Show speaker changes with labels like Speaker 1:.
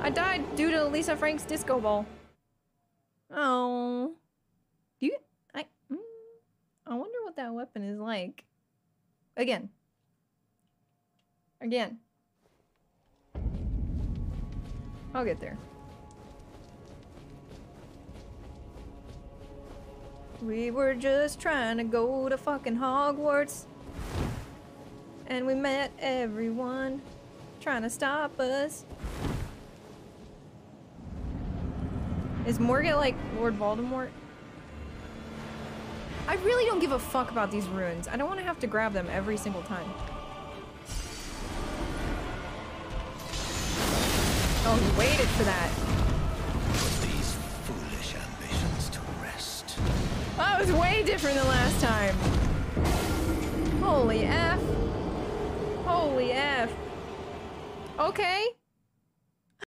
Speaker 1: I died due to Lisa Frank's disco ball. Oh. I wonder what that weapon is like. Again. I'll get there. We were just trying to go to fucking Hogwarts. And we met everyone trying to stop us. Is Morgott like Lord Voldemort? I really don't give a fuck about these runes. I don't want to have to grab them every single time. Oh, he waited for that.
Speaker 2: Put these foolish ambitions to rest.
Speaker 1: That was way different than last time. Holy F. Holy F. Okay.